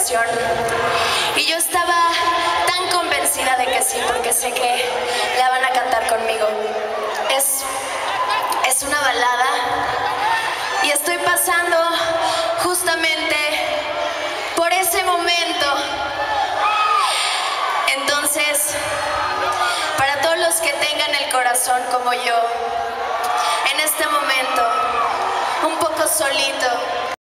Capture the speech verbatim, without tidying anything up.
canción. Y yo estaba tan convencida de que sí, porque sé que la van a cantar conmigo. Es, es una balada y estoy pasando justamente por ese momento. Entonces, para todos los que tengan el corazón como yo, en este momento, un poco solito,